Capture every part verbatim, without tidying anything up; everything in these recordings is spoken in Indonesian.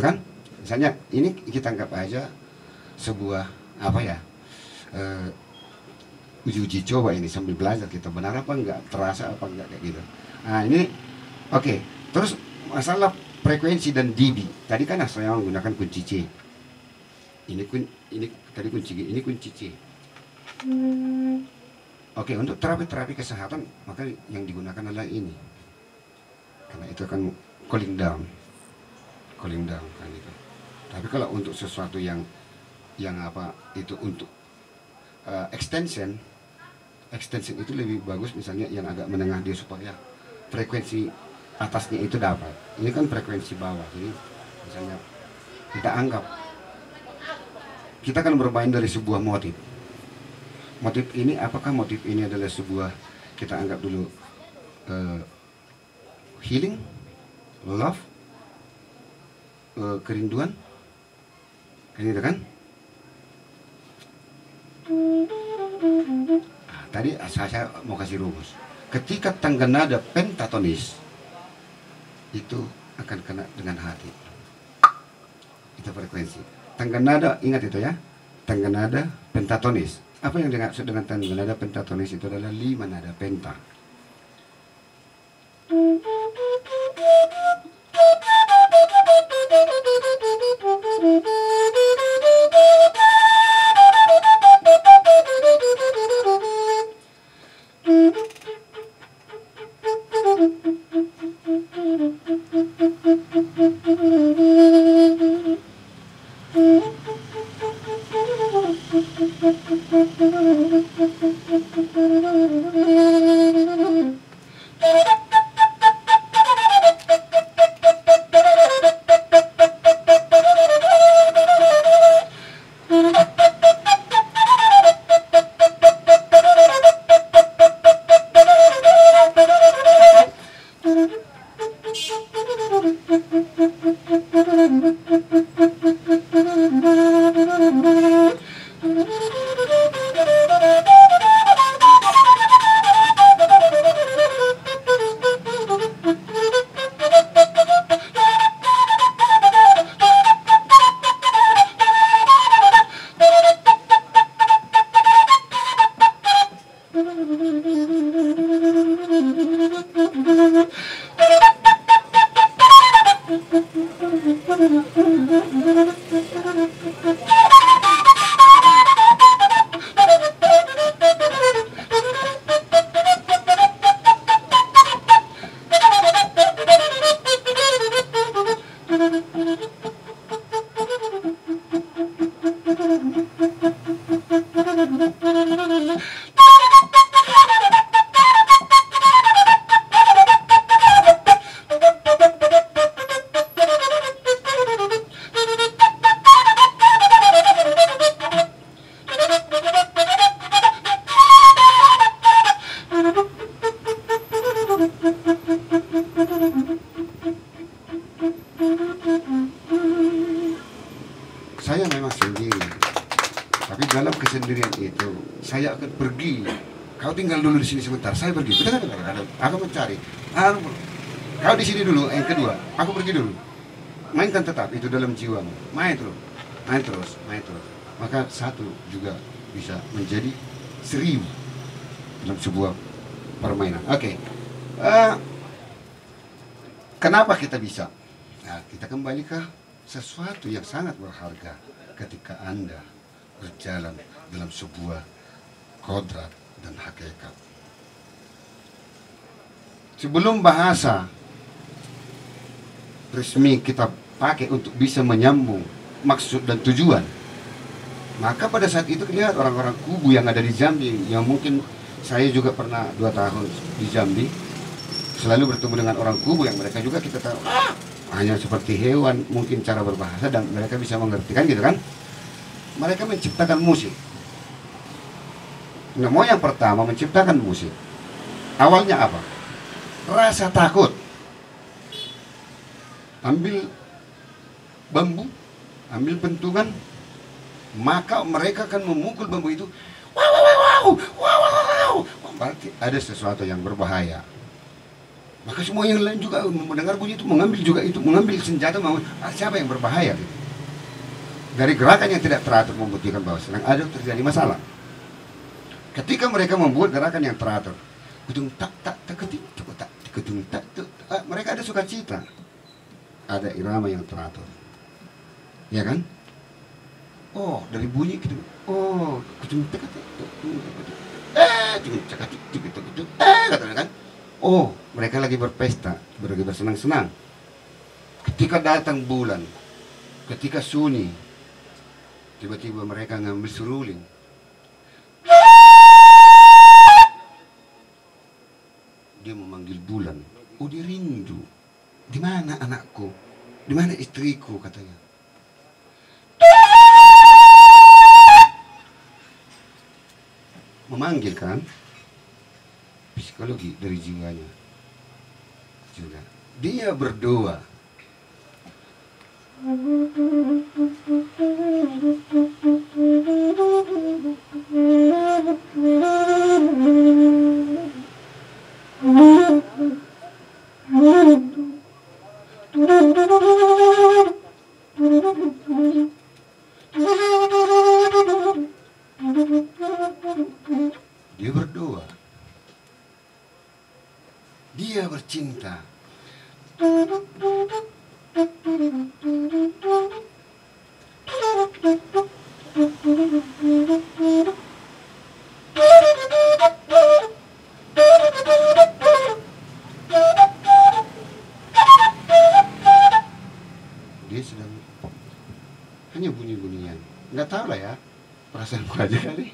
kan? Misalnya ini kita anggap aja sebuah apa ya, uh, uji-uji coba ini sambil belajar kita benar apa enggak, terasa apa enggak kayak gitu. Nah ini oke, okay. Terus masalah frekuensi dan dB tadi kan saya menggunakan kunci C. Ini kun ini tadi kunci G, ini kunci C. Oke, okay, untuk terapi-terapi kesehatan maka yang digunakan adalah ini, karena itu akan cooling down, cooling down kan itu. Tapi kalau untuk sesuatu yang yang apa itu untuk uh, extension, extension itu lebih bagus misalnya yang agak menengah dia supaya frekuensi atasnya itu dapat. Ini kan frekuensi bawah, jadi misalnya kita anggap kita akan bermain dari sebuah motif. Motif ini apakah motif ini adalah sebuah kita anggap dulu uh, healing, love, uh, kerinduan. Kan gitu kan? Nah, tadi saya mau kasih rumus. Ketika tangga nada pentatonis itu akan kena dengan hati. Itu frekuensi. Tangga nada, ingat itu ya. Tangga nada pentatonis. Apa yang dimaksud dengan tangga nada pentatonis itu adalah lima nada penta. Saya memang sendiri, tapi dalam kesendirian itu saya akan pergi. Kau tinggal dulu di sini sebentar, saya pergi. Betul kan? Aku mencari. Kau di sini dulu. Yang kedua, aku pergi dulu. Mainkan tetap itu dalam jiwamu. Main terus, main terus, main terus. Maka satu juga bisa menjadi seribu dalam sebuah permainan. Oke, okay. uh, kenapa kita bisa? Nah, kita kembali ke sesuatu yang sangat berharga ketika Anda berjalan dalam sebuah kodrat dan hakikat. Sebelum bahasa resmi kita pakai untuk bisa menyambung maksud dan tujuan, maka pada saat itu lihat orang-orang kubu yang ada di Jambi, yang mungkin saya juga pernah dua tahun di Jambi, selalu bertemu dengan orang kubu yang mereka juga kita tahu ah, hanya seperti hewan mungkin cara berbahasa dan mereka bisa mengerti kan gitu kan. Mereka menciptakan musik. Nah, mau yang pertama menciptakan musik, awalnya apa? Rasa takut. Ambil bambu, ambil pentungan, maka mereka akan memukul bambu itu. Wow, wow, wow, wow, wow, wow. Berarti ada sesuatu yang berbahaya. Maka semua yang lain juga mendengar bunyi itu mengambil juga itu, mengambil senjata, mau siapa yang berbahaya gitu. Dari gerakan yang tidak teratur membuktikan bahwa sedang ada terjadi masalah. Ketika mereka membuat gerakan yang teratur, kutung tak tak tak ketik tak kutung tak tak, mereka ada sukacita, ada irama yang teratur, ya kan? Oh, dari bunyi gitu, oh kutung tak tak eh kutung tak tak tak eh katanya kan? Oh, mereka lagi berpesta, lagi bersenang-senang. Ketika datang bulan, ketika sunyi, tiba-tiba mereka ngambil seruling. Dia memanggil bulan. Oh, dia rindu. Di mana anakku? Di mana istriku, katanya. Memanggil kan? Psikologi dari jiwanya juga. Dia berdoa. Dia berdoa. Dia bercinta. Dia sedang hanya bunyi-bunyian. Nggak tahu lah ya, perasaanku aja kali.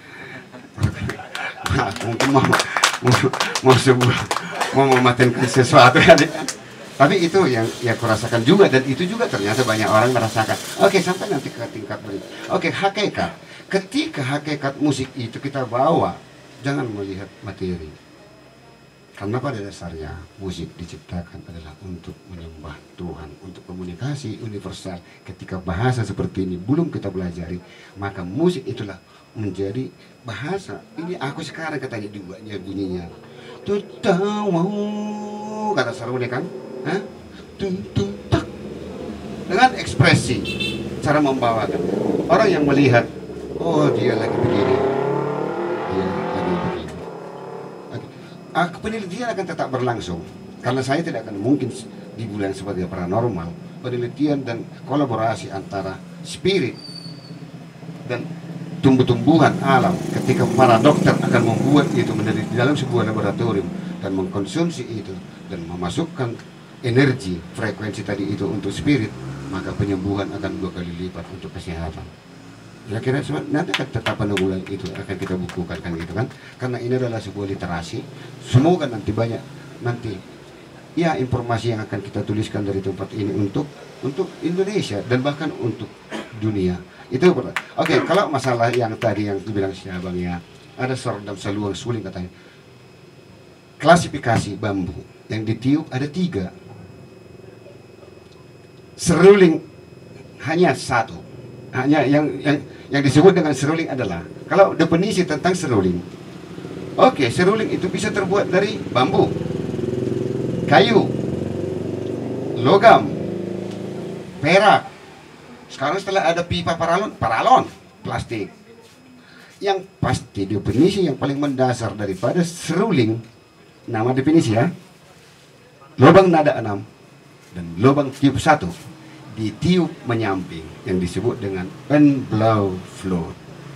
Nah, mungkin mau mau, mau sebuah mau mematenkan sesuatu ya. Tapi itu yang yang kurasakan juga, dan itu juga ternyata banyak orang merasakan. Oke, sampai nanti ke tingkat berikut. Oke, hakikat. Ketika hakikat musik itu kita bawa, jangan melihat materi. Karena pada dasarnya musik diciptakan adalah untuk menyembah Tuhan, untuk komunikasi universal. Ketika bahasa seperti ini belum kita pelajari, maka musik itulah menjadi bahasa. Ini aku sekarang katanya duanya bunyinya. Tutawau, kata saruni kan? Hah? Tututak. Dengan ekspresi, cara membawakan. Orang yang melihat, oh dia lagi begini, dia lagi begini. Ah, penelitian akan tetap berlangsung karena saya tidak akan mungkin di bulan sebagai paranormal. Penelitian dan kolaborasi antara spirit dan tumbuh-tumbuhan alam, ketika para dokter akan membuat itu menjadi di dalam sebuah laboratorium dan mengkonsumsi itu dan memasukkan energi frekuensi tadi itu untuk spirit, maka penyembuhan akan dua kali lipat untuk kesehatan. Kira-kira nanti akan tetap penunggulan itu akan kita bukukan kan gitu kan, karena ini adalah sebuah literasi. Semoga nanti banyak nanti ya informasi yang akan kita tuliskan dari tempat ini untuk untuk Indonesia dan bahkan untuk dunia. Itu oke. Okay, kalau masalah yang tadi yang dibilang si abang ya, ada sordam saluang suling katanya. Klasifikasi bambu yang ditiup ada tiga. Seruling hanya satu. Hanya yang yang yang disebut dengan seruling adalah, kalau definisi tentang seruling, oke, okay, seruling itu bisa terbuat dari bambu, kayu, logam, perak. Sekarang setelah ada pipa paralon, paralon, plastik. Yang pasti definisi yang paling mendasar daripada seruling, nama definisi ya, lubang nada enam dan lubang tiup satu ditiup menyamping yang disebut dengan en-blow flute.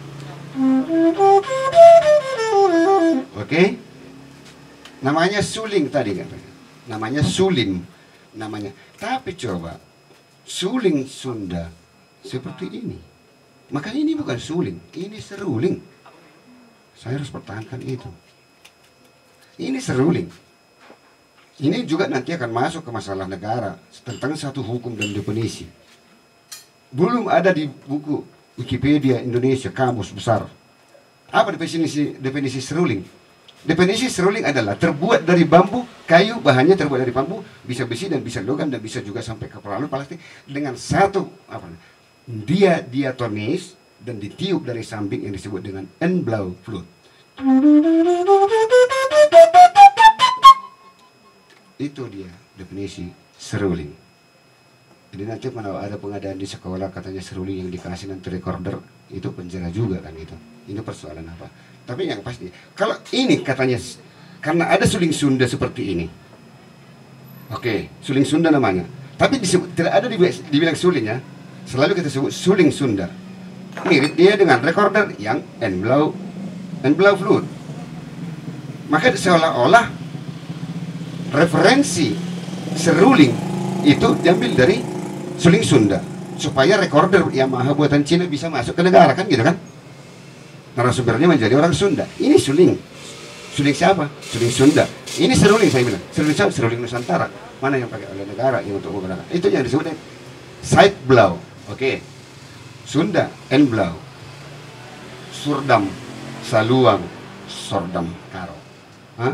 Oke, okay? Namanya suling tadi katanya. Namanya sulim, namanya. Tapi coba suling Sunda seperti ini, maka ini bukan suling, ini seruling. Saya harus pertahankan itu. Ini seruling. Ini juga nanti akan masuk ke masalah negara tentang satu hukum dan definisi. Belum ada di buku Wikipedia Indonesia kamus besar. Apa definisi definisi seruling? Definisi seruling adalah terbuat dari bambu, kayu, bahannya terbuat dari bambu, bisa besi dan bisa logam dan bisa juga sampai ke paralon plastik dengan satu apa? Dia diatonis dan ditiup dari samping yang disebut dengan en-blow flute. Itu dia definisi seruling. Jadi nanti kalau ada pengadaan di sekolah katanya seruling yang dikasih nanti recorder, itu penjara juga kan itu. Ini persoalan apa? Tapi yang pasti, kalau ini katanya karena ada suling Sunda seperti ini. Oke, suling Sunda namanya. Tapi disebut, tidak ada dibilang suling ya. Selalu kita sebut suling Sunda. Mirip dia dengan recorder yang N-Blau N-Blau fluid. Maka seolah-olah referensi seruling itu diambil dari suling Sunda supaya recorder Yamaha buatan Cina bisa masuk ke negara kan gitu kan. Narasumbernya menjadi orang Sunda. Ini suling. Suling siapa? Suling Sunda. Ini seruling saya bilang. Seruling siapa? Seruling Nusantara. Mana yang pakai oleh negara yang untuk menggunakan. Itu yang disebut side blow. Oke. Sunda N-Blau. Surdam Saluang Sordam Karo. Hah?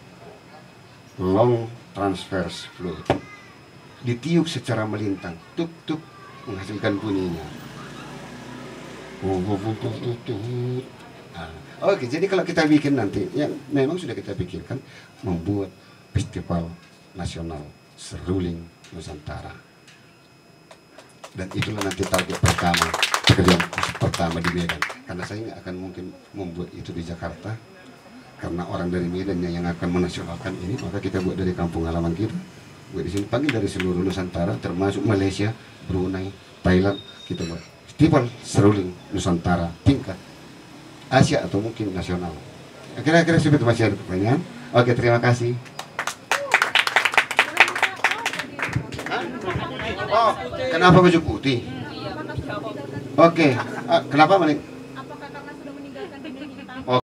Long transverse fluid. Ditiup secara melintang. Tuk tuk menghasilkan bunyinya. Nah, oke, jadi kalau kita bikin nanti, yang memang sudah kita pikirkan membuat festival nasional seruling Nusantara. Dan itulah nanti target pertama, pekerjaan pertama di Medan. Karena saya nggak akan mungkin membuat itu di Jakarta, karena orang dari Medan yang akan menasionalkan ini, maka kita buat dari kampung halaman kita. Buat di sini panggil dari seluruh Nusantara, termasuk Malaysia, Brunei, Thailand, kita buat festival seruling Nusantara tingkat Asia atau mungkin nasional. Kira-kira seperti masih ada pertanyaan? Oke, terima kasih. Oh, kenapa baju putih? Oke, ah, kenapa Malik?